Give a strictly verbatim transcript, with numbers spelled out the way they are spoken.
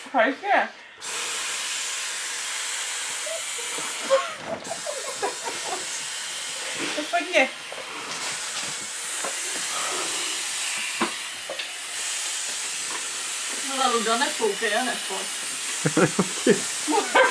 spicy. To fajnie. No, Luda, nefoukej a nepojď.